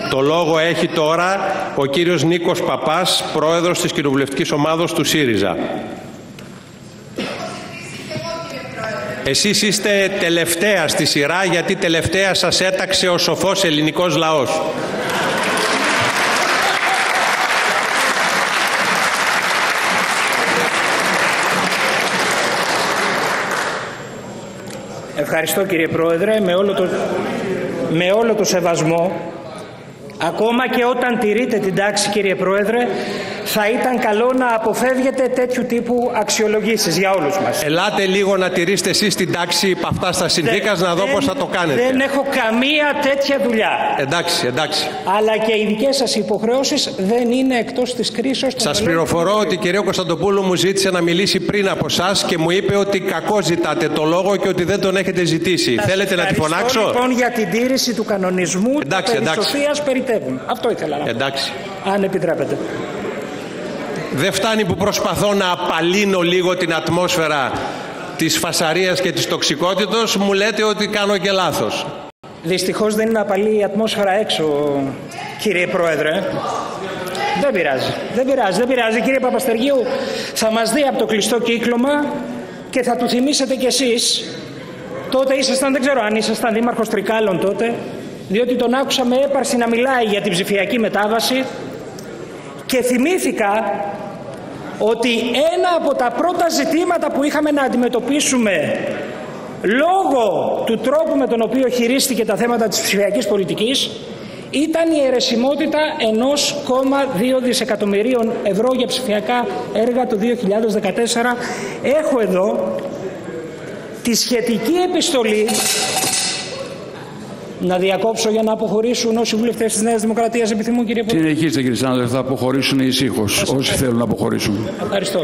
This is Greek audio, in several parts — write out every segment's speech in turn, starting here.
Το λόγο έχει τώρα ο κύριος Νίκος Παπάς, πρόεδρος της κοινοβουλευτικής ομάδος του ΣΥΡΙΖΑ. Εσείς είστε τελευταία στη σειρά, γιατί τελευταία σας έταξε ο σοφός ελληνικός λαός. Ευχαριστώ κύριε Πρόεδρε, με όλο το σεβασμό. Ακόμα και όταν τηρείτε την τάξη κύριε Πρόεδρε, θα ήταν καλό να αποφεύγετε τέτοιου τύπου αξιολογήσεις για όλους μας. Ελάτε λίγο να τηρήσετε εσείς την τάξη από αυτά στα συνθήκας, να δω πώς θα το κάνετε. Δεν έχω καμία τέτοια δουλειά. Εντάξει. Αλλά και οι δικές σας υποχρεώσεις δεν είναι εκτός της κρίσης. Σας πληροφορώ ότι η κυρία Κωνσταντοπούλου μου ζήτησε να μιλήσει πριν από εσάς και μου είπε ότι κακώς ζητάτε το λόγο και ότι δεν τον έχετε ζητήσει. Θέλετε να τη φωνάξω? Λοιπόν, για την τήρηση του κανονισμού της Σοφίας περιτεύουν. Αυτό ήθελα να πω. Εντάξει. Αν επιτρέπετε. Δεν φτάνει που προσπαθώ να απαλύνω λίγο την ατμόσφαιρα της φασαρίας και της τοξικότητος, μου λέτε ότι κάνω και λάθος. Δυστυχώς δεν είναι απαλή η ατμόσφαιρα έξω, κύριε Πρόεδρε. Δεν πειράζει. Κύριε Παπαστεργίου, θα μας δει από το κλειστό κύκλωμα και θα του θυμίσετε κι εσείς. Τότε ήσασταν, δεν ξέρω αν ήσασταν δήμαρχος Τρικάλων τότε, διότι τον άκουσα με έπαρση να μιλάει για την ψηφιακή μετάβαση και θυμήθηκα ότι ένα από τα πρώτα ζητήματα που είχαμε να αντιμετωπίσουμε λόγω του τρόπου με τον οποίο χειρίστηκε τα θέματα της ψηφιακής πολιτικής ήταν η αιρεσιμότητα 1,2 δισεκατομμυρίων ευρώ για ψηφιακά έργα το 2014. Έχω εδώ τη σχετική επιστολή. Να διακόψω για να αποχωρήσουν όσοι βουλευτές της Νέας Δημοκρατίας επιθυμούν, κύριε Πρόεδρε. Συνεχίστε κύριε Σάνδρε, θα αποχωρήσουν ησύχως όσοι θέλουν να αποχωρήσουν. Ευχαριστώ.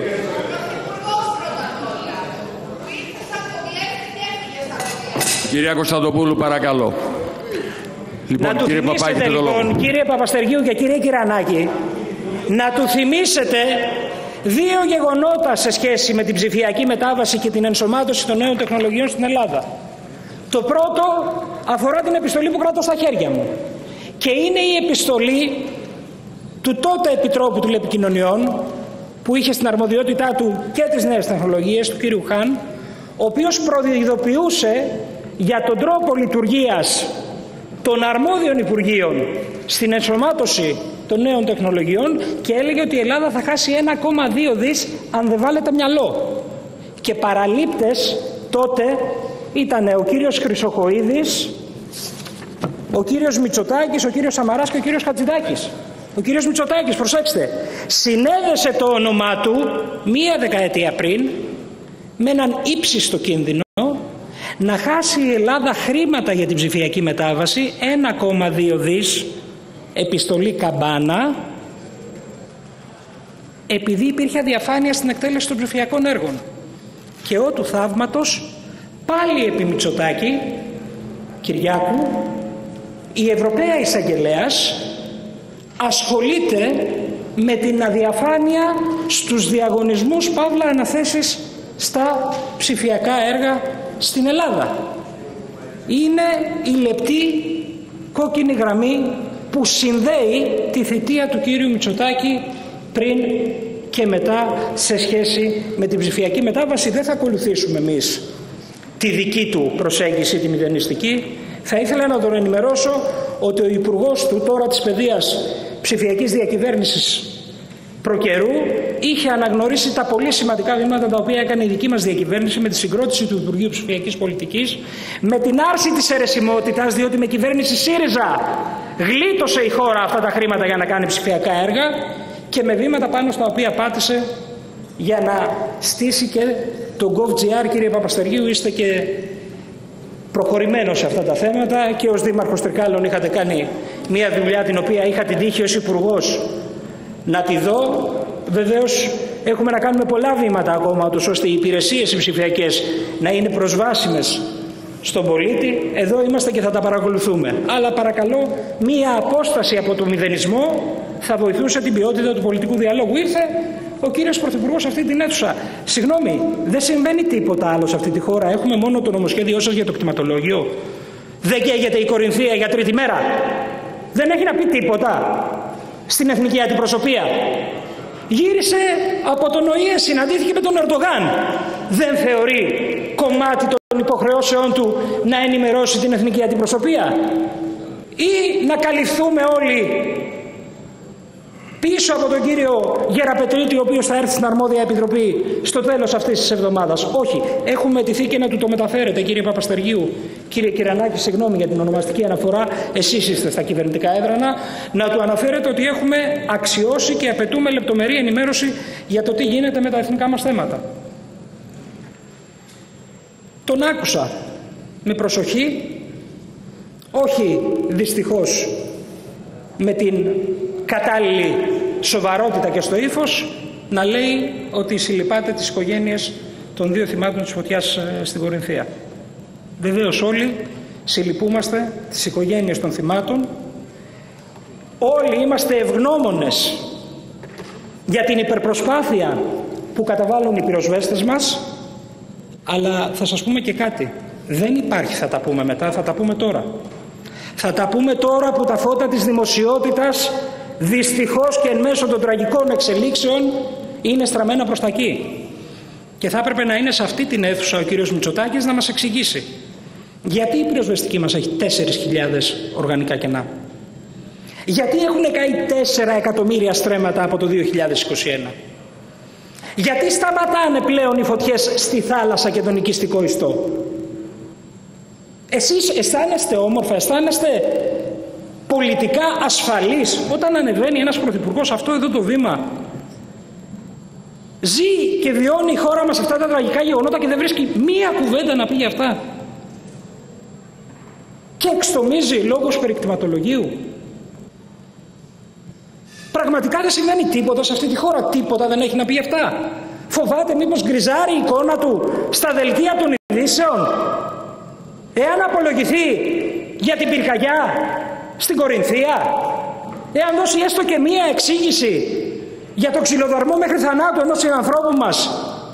Κυρία Κωνσταντοπούλου, παρακαλώ. Λοιπόν, κύριε Παπάκη, λοιπόν, κύριε Παπαστεργίου και κύριε Κυρανάκη, να του θυμίσετε δύο γεγονότα σε σχέση με την ψηφιακή μετάβαση και την ενσωμάτωση των νέων τεχνολογιών στην Ελλάδα. Το πρώτο αφορά την επιστολή που κρατώ στα χέρια μου και είναι η επιστολή του τότε Επιτρόπου Τηλεπικοινωνιών που είχε στην αρμοδιότητά του και τις νέες τεχνολογίες, του κύριου Χαν, ο οποίος προειδοποιούσε για τον τρόπο λειτουργίας των αρμόδιων Υπουργείων στην ενσωμάτωση των νέων τεχνολογιών και έλεγε ότι η Ελλάδα θα χάσει 1,2 δις αν δεν βάλετε μυαλό. Και παραλήπτες τότε ήταν ο κύριος Χρυσοχοΐδης, ο κύριος Μητσοτάκης, ο κύριος Σαμαράς και ο κύριος Χατζηδάκης. Ο κύριος Μητσοτάκης, προσέξτε, συνέδεσε το όνομά του μία δεκαετία πριν με έναν ύψιστο κίνδυνο να χάσει η Ελλάδα χρήματα για την ψηφιακή μετάβαση, 1,2 δις, επιστολή Καμπάνα, επειδή υπήρχε αδιαφάνεια στην εκτέλεση των ψηφιακών έργων. Και ό του θαύματος, πάλι επί Μητσοτάκη, Κυριάκου, η Ευρωπαία Εισαγγελέας ασχολείται με την αδιαφάνεια στους διαγωνισμούς παύλα αναθέσεις στα ψηφιακά έργα στην Ελλάδα. Είναι η λεπτή κόκκινη γραμμή που συνδέει τη θητεία του κύριου Μητσοτάκη πριν και μετά σε σχέση με την ψηφιακή μετάβαση. Δεν θα ακολουθήσουμε εμείς τη δική του προσέγγιση, τη μηδενιστική. Θα ήθελα να τον ενημερώσω ότι ο Υπουργός του τώρα της Παιδείας Ψηφιακής Διακυβέρνησης προκαιρού είχε αναγνωρίσει τα πολύ σημαντικά βήματα τα οποία έκανε η δική μας διακυβέρνηση με τη συγκρότηση του Υπουργείου Ψηφιακής Πολιτικής, με την άρση της αιρεσιμότητας, διότι με κυβέρνηση ΣΥΡΙΖΑ γλίτωσε η χώρα αυτά τα χρήματα για να κάνει ψηφιακά έργα και με βήματα πάνω στα οποία πάτησε για να στήσει και το GovGR. Κύριε Παπαστεργίου, είστε και προχωρημένος σε αυτά τα θέματα και ως Δήμαρχος Τρικάλων είχατε κάνει μια δουλειά την οποία είχα την τύχη ως Υπουργός να τη δω. Βεβαίως έχουμε να κάνουμε πολλά βήματα ακόμα ώστε οι υπηρεσίες οι ψηφιακές να είναι προσβάσιμες στον πολίτη. Εδώ είμαστε και θα τα παρακολουθούμε. Αλλά παρακαλώ, μία απόσταση από το μηδενισμό θα βοηθούσε την ποιότητα του πολιτικού διαλόγου. Ήρθε ο κύριος Πρωθυπουργός σε αυτή την αίθουσα. Συγγνώμη, δεν συμβαίνει τίποτα άλλο σε αυτή τη χώρα. Έχουμε μόνο το νομοσχέδιό σας για το κτηματολόγιο. Δεν καίγεται η Κορινθία για τρίτη μέρα. Δεν έχει να πει τίποτα στην εθνική αντιπροσωπεία. Γύρισε από τον ΟΗΕ, συναντήθηκε με τον Ερντογάν. Δεν θεωρεί κομμάτι των υποχρεώσεών του να ενημερώσει την εθνική αντιπροσωπεία? Ή να καλυφθούμε όλοι πίσω από τον κύριο Γεραπετρίτη, ο οποίος θα έρθει στην αρμόδια επιτροπή στο τέλος αυτής της εβδομάδας? Όχι. Έχουμε αιτηθεί και να του το μεταφέρετε, κύριε Παπαστεργίου. Κύριε Κυρανάκη, συγγνώμη για την ονομαστική αναφορά, εσείς είστε στα κυβερνητικά έδρανα, να του αναφέρετε ότι έχουμε αξιώσει και απαιτούμε λεπτομερή ενημέρωση για το τι γίνεται με τα εθνικά μας θέματα. Τον άκουσα με προσοχή, όχι δυστυχώς με την κατάλληλη σοβαρότητα και στο ύφος, να λέει ότι συλληπάται τις οικογένειες των 2 θυμάτων της φωτιάς στην Κορινθία. Βεβαίως όλοι συλληπούμαστε τις οικογένειες των θυμάτων. Όλοι είμαστε ευγνώμονες για την υπερπροσπάθεια που καταβάλουν οι πυροσβέστες μας, αλλά θα σας πούμε και κάτι. Δεν υπάρχει θα τα πούμε μετά, θα τα πούμε τώρα. Θα τα πούμε τώρα που τα φώτα της δημοσιότητας δυστυχώς και εν μέσω των τραγικών εξελίξεων είναι στραμμένα προς τα εκεί. Και θα έπρεπε να είναι σε αυτή την αίθουσα ο κύριος Μητσοτάκης να μας εξηγήσει γιατί η πυροσβεστική μας έχει 4.000 οργανικά κενά. Γιατί έχουν καεί 4 εκατομμύρια στρέμματα από το 2021. Γιατί σταματάνε πλέον οι φωτιές στη θάλασσα και τον οικιστικό ιστό. Εσείς αισθάνεστε όμορφα, αισθάνεστε πολιτικά ασφαλείς όταν ανεβαίνει ένας πρωθυπουργός αυτό εδώ το βήμα? Ζει και βιώνει η χώρα μας αυτά τα τραγικά γεγονότα και δεν βρίσκει μία κουβέντα να πει για αυτά? Και εξτομίζει λόγος περικτηματολογίου. Πραγματικά δεν συμβαίνει τίποτα σε αυτή τη χώρα? Τίποτα δεν έχει να πει για αυτά? Φοβάται μήπως γκριζάρει η εικόνα του στα δελτία των ειδήσεων? Εάν απολογηθεί για την πυρκαγιά στην Κορινθία, εάν δώσει έστω και μία εξήγηση για το ξυλοδαρμό μέχρι θανάτου ενός συνανθρώπου μας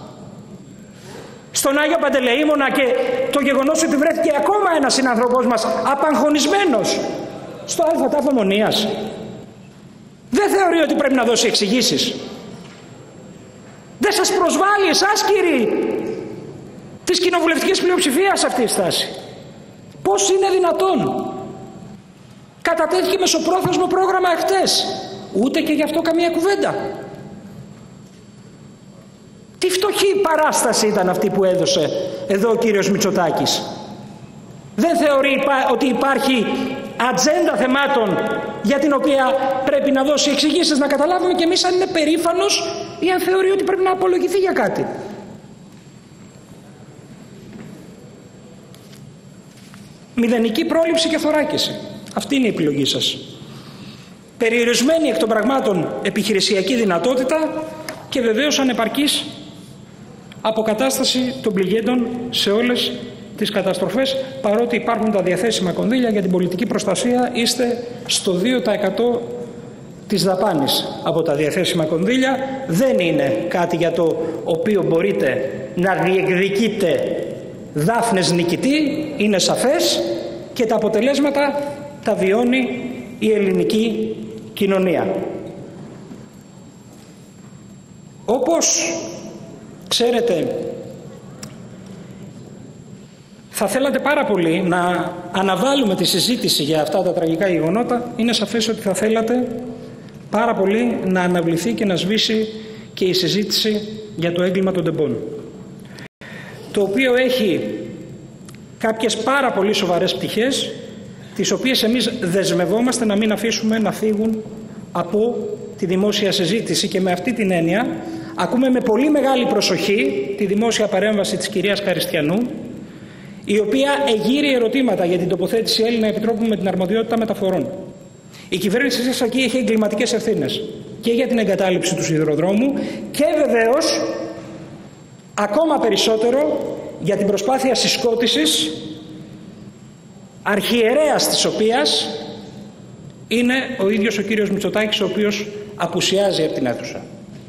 στον Άγιο Παντελεήμονα και το γεγονός ότι βρέθηκε ακόμα ένας συνανθρώπος μας απαγχωνισμένος στο ΑΤΑΦ Ομονίας, δεν θεωρεί ότι πρέπει να δώσει εξηγήσεις? Δεν σας προσβάλλει εσάς, κύριοι της κοινοβουλευτικής πλειοψηφίας, αυτή η στάση? Πώς είναι δυνατόν? Κατατέθηκε μεσοπρόθεσμο πρόγραμμα εχθές. Ούτε και γι' αυτό καμία κουβέντα. Τι φτωχή παράσταση ήταν αυτή που έδωσε εδώ ο κύριος Μητσοτάκης? Δεν θεωρεί ότι υπάρχει ατζέντα θεμάτων για την οποία πρέπει να δώσει εξηγήσεις, να καταλάβουμε κι εμείς αν είναι περήφανος ή αν θεωρεί ότι πρέπει να απολογηθεί για κάτι. Μηδενική πρόληψη και θωράκιση. Αυτή είναι η επιλογή σας. Περιορισμένη εκ των πραγμάτων επιχειρησιακή δυνατότητα και βεβαίως ανεπαρκής αποκατάσταση των πληγέντων σε όλες τις καταστροφές, παρότι υπάρχουν τα διαθέσιμα κονδύλια για την πολιτική προστασία. Είστε στο 2% της δαπάνης από τα διαθέσιμα κονδύλια. Δεν είναι κάτι για το οποίο μπορείτε να διεκδικείτε δάφνες νικητή, είναι σαφές, και τα αποτελέσματα τα βιώνει η ελληνική κοινωνία. Όπως ξέρετε, θα θέλατε πάρα πολύ να αναβάλουμε τη συζήτηση για αυτά τα τραγικά γεγονότα. Είναι σαφές ότι θα θέλατε πάρα πολύ να αναβληθεί και να σβήσει και η συζήτηση για το έγκλημα των τεμπών, το οποίο έχει κάποιες πάρα πολύ σοβαρές πτυχές, τις οποίες εμείς δεσμευόμαστε να μην αφήσουμε να φύγουν από τη δημόσια συζήτηση, και με αυτή την έννοια ακούμε με πολύ μεγάλη προσοχή τη δημόσια παρέμβαση της κυρίας Χαριστιανού, η οποία εγείρει ερωτήματα για την τοποθέτηση Έλληνα Επιτρόπου με την αρμοδιότητα μεταφορών. Η κυβέρνηση σας εκεί έχει εγκληματικές ευθύνες και για την εγκατάλειψη του σιδηροδρόμου και βεβαίως ακόμα περισσότερο για την προσπάθεια συσκότησης αρχιερέας της οποίας είναι ο ίδιος ο κύριος Μητσοτάκης, ο οποίος απουσιάζει από την αίθουσα.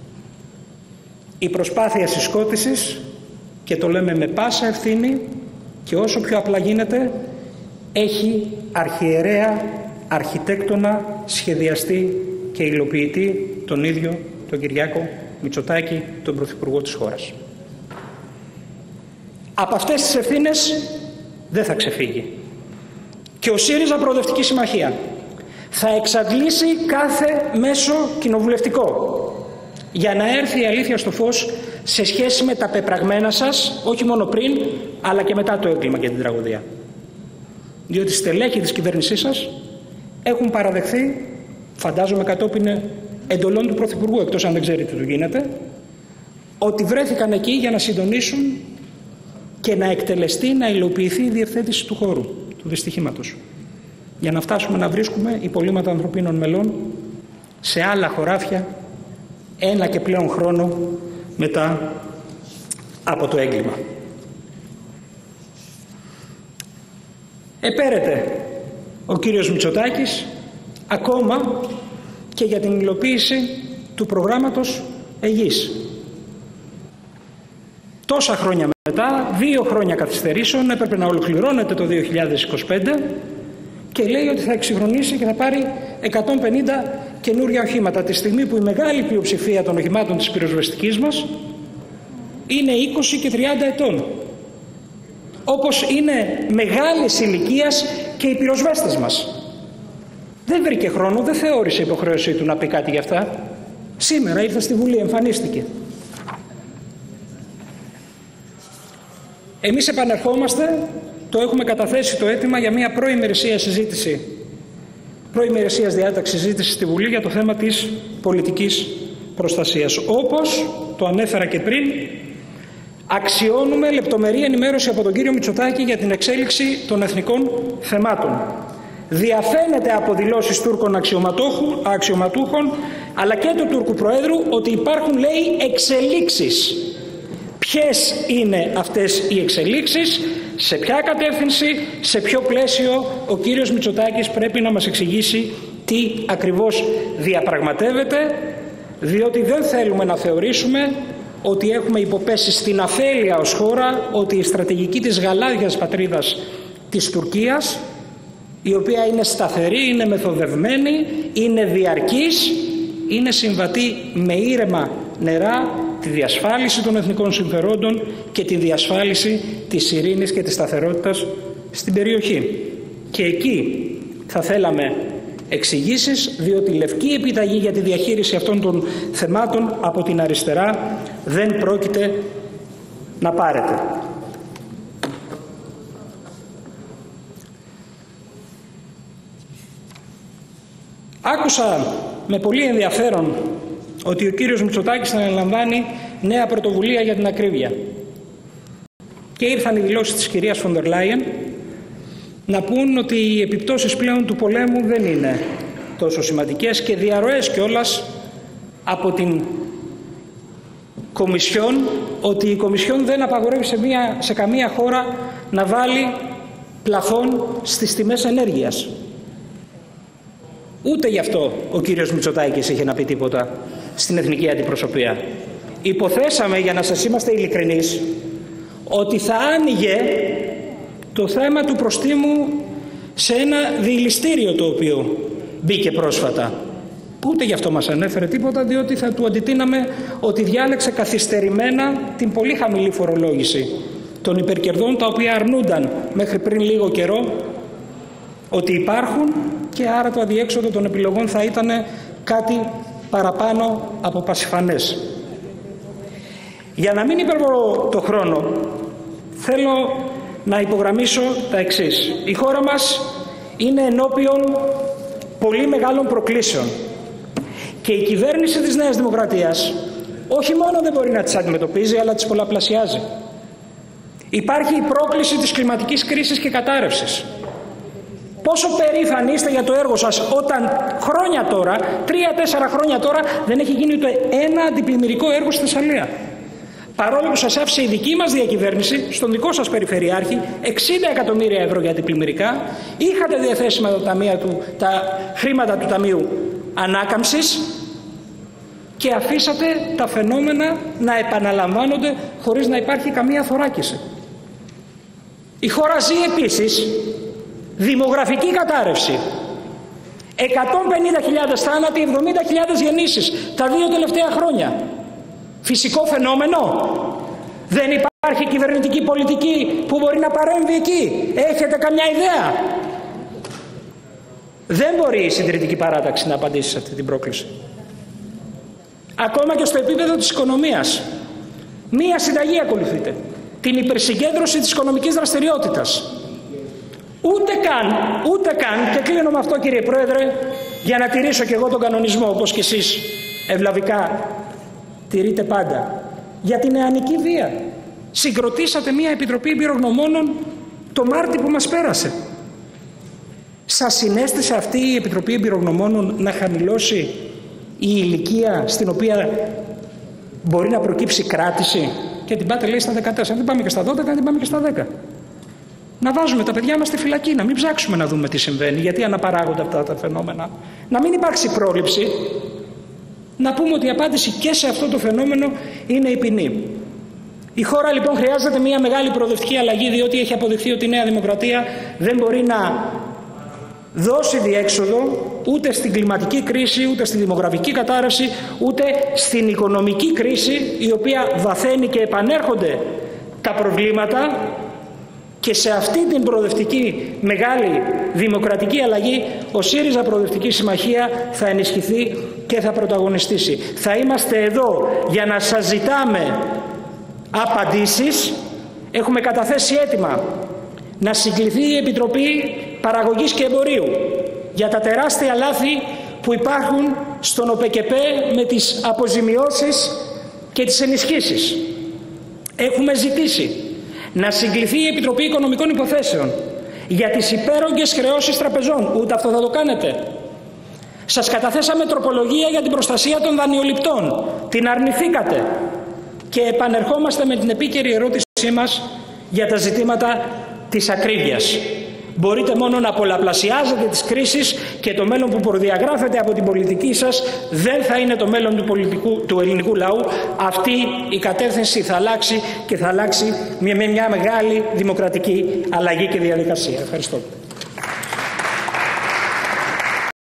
Η προσπάθεια συσκότησης, και το λέμε με πάσα ευθύνη και όσο πιο απλά γίνεται, έχει αρχιερέα αρχιτέκτονα, σχεδιαστή και υλοποιητή τον ίδιο τον Κυριάκο Μητσοτάκη, τον Πρωθυπουργό της χώρας. Από αυτές τις ευθύνες δεν θα ξεφύγει. Και ο ΣΥΡΙΖΑ Προοδευτική Συμμαχία θα εξαντλήσει κάθε μέσο κοινοβουλευτικό για να έρθει η αλήθεια στο φως σε σχέση με τα πεπραγμένα σας, όχι μόνο πριν, αλλά και μετά το έγκλημα και την τραγωδία. Διότι στελέχοι της κυβέρνησής σας έχουν παραδεχθεί, φαντάζομαι κατόπιν εντολών του Πρωθυπουργού, εκτός αν δεν ξέρει τι του γίνεται, ότι βρέθηκαν εκεί για να συντονίσουν και να εκτελεστεί, να υλοποιηθεί η διευθέτηση του χώρου, του δυστυχήματος. Για να φτάσουμε να βρίσκουμε υπολείμματα ανθρωπίνων μελών σε άλλα χωράφια ένα και πλέον χρόνο μετά από το έγκλημα. Επέρεται ο κύριος Μητσοτάκης ακόμα και για την υλοποίηση του προγράμματος Αιγής. Τόσα χρόνια μετά, 2 χρόνια καθυστερήσεων, έπρεπε να ολοκληρώνεται το 2025 και λέει ότι θα εξυγχρονίσει και θα πάρει 150 καινούργια οχήματα, τη στιγμή που η μεγάλη πλειοψηφία των οχημάτων της πυροσβεστικής μας είναι 20 και 30 ετών. Όπως είναι μεγάλης ηλικίας και οι πυροσβέστες μας. Δεν βρήκε χρόνο, δεν θεώρησε υποχρέωσή του να πει κάτι γι' αυτά. Σήμερα ήρθε στη Βουλή, εμφανίστηκε. Εμείς επανερχόμαστε, το έχουμε καταθέσει το αίτημα για μια προημερησίας διάταξη συζήτηση στη Βουλή για το θέμα της πολιτικής προστασίας. Όπως το ανέφερα και πριν, αξιώνουμε λεπτομερή ενημέρωση από τον κύριο Μητσοτάκη για την εξέλιξη των εθνικών θεμάτων. Διαφαίνεται από δηλώσεις Τούρκων αξιωματούχων αλλά και του Τούρκου Προέδρου ότι υπάρχουν, λέει, εξελίξεις. Ποιες είναι αυτές οι εξελίξεις, σε ποια κατεύθυνση, σε ποιο πλαίσιο, ο κύριος Μητσοτάκης πρέπει να μας εξηγήσει τι ακριβώς διαπραγματεύεται, διότι δεν θέλουμε να θεωρήσουμε ότι έχουμε υποπέσει στην αφέλεια ως χώρα, ότι η στρατηγική της γαλάζιας πατρίδας της Τουρκίας, η οποία είναι σταθερή, είναι μεθοδευμένη, είναι διαρκής, είναι συμβατή με ήρεμα νερά τη διασφάλιση των εθνικών συμφερόντων και τη διασφάλιση της ειρήνης και της σταθερότητας στην περιοχή. Και εκεί θα θέλαμε εξηγήσεις, διότι λευκή επιταγή για τη διαχείριση αυτών των θεμάτων από την αριστερά δεν πρόκειται να πάρετε. Άκουσα με πολύ ενδιαφέρον ότι ο κύριος Μητσοτάκης αναλαμβάνει νέα πρωτοβουλία για την ακρίβεια. Και ήρθαν οι δηλώσεις της κυρίας Φοντερ Λάιεν να πούν ότι οι επιπτώσεις πλέον του πολέμου δεν είναι τόσο σημαντικές και διαρροές κιόλας από την Κομισιόν ότι η Κομισιόν δεν απαγορεύει σε καμία χώρα να βάλει πλαφόν στις τιμές ενέργειας. Ούτε γι' αυτό ο κύριος Μητσοτάκης είχε να πει τίποτα στην εθνική αντιπροσωπεία. Υποθέσαμε, για να σας είμαστε ειλικρινείς, ότι θα άνοιγε το θέμα του προστίμου σε ένα διηλιστήριο το οποίο μπήκε πρόσφατα. Ούτε γι' αυτό μας ανέφερε τίποτα, διότι θα του αντιτείναμε ότι διάλεξε καθυστερημένα την πολύ χαμηλή φορολόγηση των υπερκερδών, τα οποία αρνούνταν μέχρι πριν λίγο καιρό ότι υπάρχουν, και άρα το αδιέξοδο των επιλογών θα ήταν κάτι παραπάνω από πασιφανές. Για να μην υπερβώ το χρόνο, θέλω να υπογραμμίσω τα εξής. Η χώρα μας είναι ενώπιον πολύ μεγάλων προκλήσεων και η κυβέρνηση της Νέας Δημοκρατίας όχι μόνο δεν μπορεί να τις αντιμετωπίζει, αλλά τις πολλαπλασιάζει. Υπάρχει η πρόκληση της κλιματικής κρίσης και κατάρρευσης. Πόσο περήφανοι είστε για το έργο σας όταν χρόνια τώρα, 3-4 χρόνια τώρα, δεν έχει γίνει ούτε ένα αντιπλημμυρικό έργο στη Θεσσαλία. Παρόλο που σας άφησε η δική μας διακυβέρνηση, στον δικό σας περιφερειάρχη, 60 εκατομμύρια ευρώ για αντιπλημμυρικά, είχατε διαθέσιμα τα χρήματα του Ταμείου Ανάκαμψης και αφήσατε τα φαινόμενα να επαναλαμβάνονται χωρίς να υπάρχει καμία θωράκιση. Η χώρα ζει επίσης δημογραφική κατάρρευση. 150.000 θάνατοι, 70.000 γεννήσεις τα 2 τελευταία χρόνια. Φυσικό φαινόμενο. Δεν υπάρχει κυβερνητική πολιτική που μπορεί να παρέμβει εκεί. Έχετε καμιά ιδέα? Δεν μπορεί η συντηρητική παράταξη να απαντήσει σε αυτή την πρόκληση. Ακόμα και στο επίπεδο της οικονομίας. Μία συνταγή ακολουθείται. Την υπερσυγκέντρωση της οικονομικής δραστηριότητας. Ούτε καν, και κλείνω με αυτό κύριε Πρόεδρε, για να τηρήσω και εγώ τον κανονισμό, όπως και εσείς ευλαβικά τηρείτε πάντα, για την νεανική βία. Συγκροτήσατε μία επιτροπή εμπειρογνωμόνων το Μάρτιο που μας πέρασε. Σας συνέστησε αυτή η επιτροπή εμπειρογνωμόνων να χαμηλώσει η ηλικία στην οποία μπορεί να προκύψει κράτηση? Και την πάτε λέει στα 14, δεν πάμε και στα 12, δεν πάμε και στα 10. Να βάζουμε τα παιδιά μας στη φυλακή, να μην ψάξουμε να δούμε τι συμβαίνει, γιατί αναπαράγονται αυτά τα φαινόμενα. Να μην υπάρξει πρόληψη, να πούμε ότι η απάντηση και σε αυτό το φαινόμενο είναι η ποινή. Η χώρα λοιπόν χρειάζεται μια μεγάλη προοδευτική αλλαγή, διότι έχει αποδειχθεί ότι η Νέα Δημοκρατία δεν μπορεί να δώσει διέξοδο ούτε στην κλιματική κρίση, ούτε στη δημογραφική κατάρρευση, ούτε στην οικονομική κρίση, η οποία βαθαίνει και επανέρχονται τα προβλήματα. Και σε αυτή την προοδευτική μεγάλη δημοκρατική αλλαγή ο ΣΥΡΙΖΑ Προοδευτική Συμμαχία θα ενισχυθεί και θα πρωταγωνιστήσει. Θα είμαστε εδώ για να σας ζητάμε απαντήσεις. Έχουμε καταθέσει αίτημα να συγκληθεί η Επιτροπή Παραγωγής και Εμπορίου για τα τεράστια λάθη που υπάρχουν στον ΟΠΕΚΕΠΕ με τις αποζημιώσεις και τις ενισχύσεις. Έχουμε ζητήσει να συγκληθεί η Επιτροπή Οικονομικών Υποθέσεων για τις υπέρογγες χρεώσεις τραπεζών. Ούτε αυτό θα το κάνετε. Σας καταθέσαμε τροπολογία για την προστασία των δανειοληπτών. Την αρνηθήκατε. Και επανερχόμαστε με την επίκαιρη ερώτησή μας για τα ζητήματα της ακρίβειας. Μπορείτε μόνο να πολλαπλασιάζετε τις κρίσεις και το μέλλον που προδιαγράφεται από την πολιτική σας δεν θα είναι το μέλλον του ελληνικού λαού. Αυτή η κατεύθυνση θα αλλάξει και θα αλλάξει με μια μεγάλη δημοκρατική αλλαγή και διαδικασία. Ευχαριστώ.